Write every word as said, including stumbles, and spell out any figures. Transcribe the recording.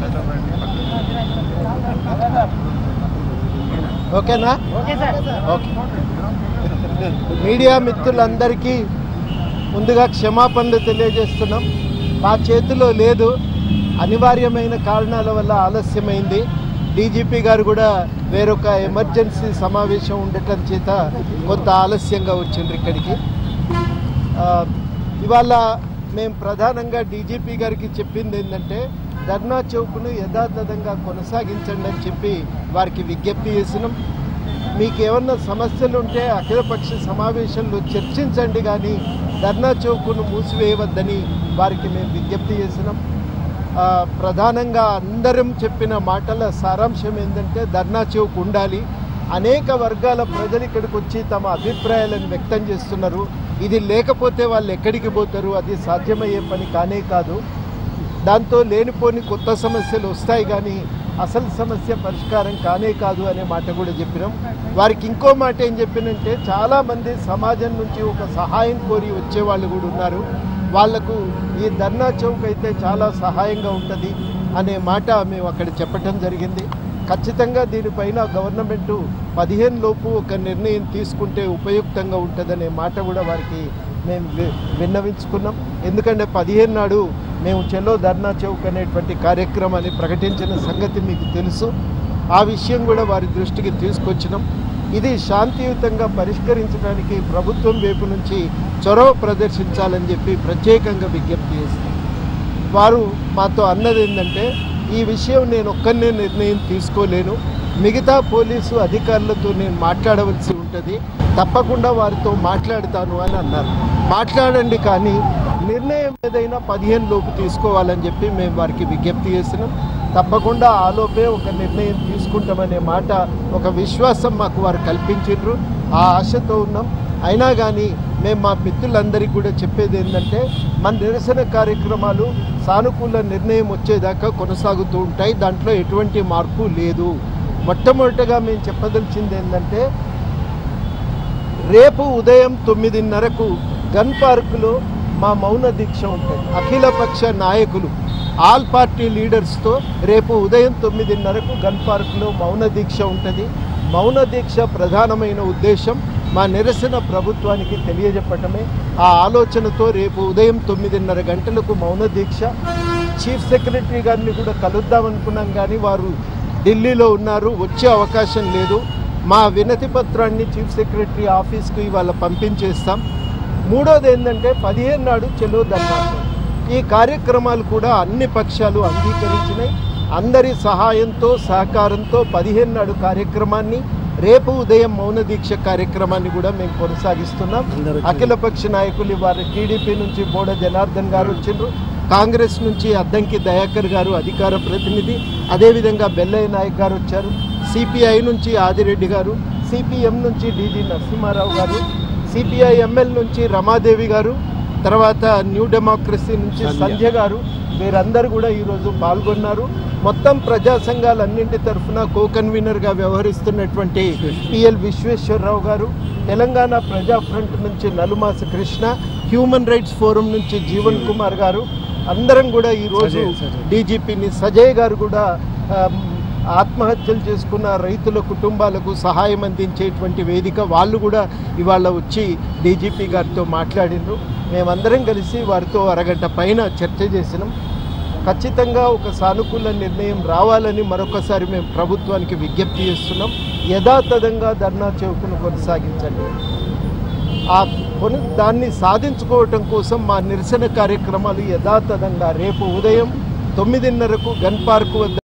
ఓకేనా? Okay. Media మిత్రులందరికీ ముందుగా క్షమాపణలు తెలియజేస్తున్నాం. మా చేతిలో లేదు, అనివార్యమైన కారణాల వల్ల ఆలస్యమైంది. డీజీపీ గారు కూడా వేరొక ఎమర్జెన్సీ సమావేశం ఉండటం చేత కొంత ఆలస్యంగా వచ్చిండ్రు ఇక్కడికి. ఇవాళ మేము ప్రధానంగా డీజీపీ గారికి చెప్పింది ఏంటంటే ధర్నా చౌక్ను యథాతథంగా కొనసాగించండి అని చెప్పి వారికి విజ్ఞప్తి చేసినాం. మీకు ఏమన్నా సమస్యలు ఉంటే అఖిలపక్ష సమావేశంలో చర్చించండి, కానీ ధర్నా చౌక్ను మూసివేయవద్దని వారికి మేము విజ్ఞప్తి చేసినాం. ప్రధానంగా అందరం చెప్పిన మాటల సారాంశం ఏంటంటే ధర్నా చౌక్ ఉండాలి. అనేక వర్గాల ప్రజలు ఇక్కడికి వచ్చి తమ అభిప్రాయాలను వ్యక్తం చేస్తున్నారు. ఇది లేకపోతే వాళ్ళు ఎక్కడికి పోతారు? అది సాధ్యమయ్యే పని కానే కాదు. దాంతో లేనిపోని కొత్త సమస్యలు వస్తాయి, కానీ అసలు సమస్య పరిష్కారం కానే కాదు అనే మాట కూడా చెప్పినాం. వారికి ఇంకో మాట ఏం చెప్పినంటే చాలామంది సమాజం నుంచి ఒక సహాయం కోరి వచ్చేవాళ్ళు కూడా ఉన్నారు. వాళ్లకు ఈ ధర్నా చౌక్ అయితే చాలా సహాయంగా ఉంటుంది అనే మాట మేము అక్కడ చెప్పటం జరిగింది. ఖచ్చితంగా దీనిపైన గవర్నమెంటు పదిహేను లోపు ఒక నిర్ణయం తీసుకుంటే ఉపయుక్తంగా ఉంటుందనే మాట కూడా వారికి మేము విన్నవించుకున్నాం. ఎందుకంటే పదిహేను నాడు మేము చెలో ధర్నా చౌక్ అనేటువంటి కార్యక్రమాన్ని ప్రకటించిన సంగతి మీకు తెలుసు. ఆ విషయం కూడా వారి దృష్టికి తీసుకొచ్చినాం. ఇది శాంతియుతంగా పరిష్కరించడానికి ప్రభుత్వం వైపు నుంచి చొరవ ప్రదర్శించాలని చెప్పి ప్రత్యేకంగా విజ్ఞప్తి చేస్తాం. వారు మాతో అన్నది ఏంటంటే ఈ విషయం నేను ఒక్కనే నిర్ణయం తీసుకోలేను, మిగతా పోలీసు అధికారులతో నేను మాట్లాడవలసి ఉంటుంది, తప్పకుండా వారితో మాట్లాడతాను అని అన్నారు. మాట్లాడండి, కానీ నిర్ణయం ఏదైనా పదిహేను లోపు తీసుకోవాలని చెప్పి మేము వారికి విజ్ఞప్తి చేసినాం. తప్పకుండా ఆలోపే ఒక నిర్ణయం తీసుకుంటామనే మాట, ఒక విశ్వాసం మాకు వారు కల్పించారు. ఆ ఆశతో ఉన్నాం. అయినా కానీ మేము మా మిత్రులందరికీ కూడా చెప్పేది ఏంటంటే మన నిరసన కార్యక్రమాలు సానుకూల నిర్ణయం వచ్చేదాకా కొనసాగుతూ ఉంటాయి. దాంట్లో ఎటువంటి మార్పు లేదు. మొట్టమొదటిగా మేము చెప్పదలిచింది ఏంటంటే రేపు ఉదయం తొమ్మిదిన్నరకు గన్ పార్కులో మా మౌన దీక్ష ఉంటుంది. అఖిలపక్ష నాయకులు ఆల్ పార్టీ లీడర్స్తో రేపు ఉదయం తొమ్మిదిన్నరకు గన్ పార్కులో మౌన దీక్ష ఉంటుంది. మౌన దీక్ష ప్రధానమైన ఉద్దేశం మా నిరసన ప్రభుత్వానికి తెలియజెప్పటమే. ఆ ఆలోచనతో రేపు ఉదయం తొమ్మిదిన్నర గంటలకు మౌన దీక్ష. చీఫ్ సెక్రటరీ గారిని కూడా కలుద్దామనుకున్నాం, కానీ వారు ఢిల్లీలో ఉన్నారు, వచ్చే అవకాశం లేదు. మా వినతి పత్రాన్ని చీఫ్ సెక్రటరీ ఆఫీస్కు ఇవాళ పంపించేస్తాం. మూడోది ఏంటంటే పదిహేను నాడు చెలో ధర్నా. ఈ కార్యక్రమాలు కూడా అన్ని పక్షాలు అంగీకరించినాయి. అందరి సహాయంతో సహకారంతో పదిహేను నాడు కార్యక్రమాన్ని, రేపు ఉదయం మౌన దీక్ష కార్యక్రమాన్ని కూడా మేము కొనసాగిస్తున్నాం. అఖిలపక్ష నాయకులు వారి టీడీపీ నుంచి బోడ జనార్దన్ గారు వచ్చిండ్రు, కాంగ్రెస్ నుంచి అద్దంకి దయాకర్ గారు అధికార ప్రతినిధి, అదేవిధంగా బెల్లయ్య నాయక్ గారు వచ్చారు, సిపిఐ నుంచి ఆదిరెడ్డి గారు, సిపిఎం నుంచి డిజి నరసింహారావు గారు, సిపిఐ ఎంఎల్ నుంచి రమాదేవి గారు, తర్వాత న్యూ డెమోక్రసీ నుంచి సంధ్య గారు, వీరందరూ కూడా ఈరోజు పాల్గొన్నారు. మొత్తం ప్రజా సంఘాలన్నింటి తరఫున కో కన్వీనర్గా వ్యవహరిస్తున్నటువంటి పిఎల్ విశ్వేశ్వరరావు గారు, తెలంగాణ ప్రజా ఫ్రంట్ నుంచి Nalumasa Krishna, human rights forum నుంచి జీవన్ కుమార్ గారు, అందరం కూడా ఈరోజు డీజీపీని సజయ్ గారు కూడా ఆత్మహత్యలు చేసుకున్న రైతుల కుటుంబాలకు సహాయం అందించేటువంటి వేదిక, వాళ్ళు కూడా ఇవాళ వచ్చి డీజీపీ గారితో మాట్లాడినారు. మేమందరం కలిసి వారితో అరగంట పైన చర్చ చేసినాం. ఖచ్చితంగా ఒక సానుకూల నిర్ణయం రావాలని మరొకసారి మేము ప్రభుత్వానికి విజ్ఞప్తి చేస్తున్నాం. యథాతథంగా ధర్నా చౌక్ను కొనసాగించండి. ఆ కొను దాన్ని సాధించుకోవటం కోసం మా నిరసన కార్యక్రమాలు యథాతథంగా రేపు ఉదయం తొమ్మిదిన్నరకు గన్ పార్క్ వద్ద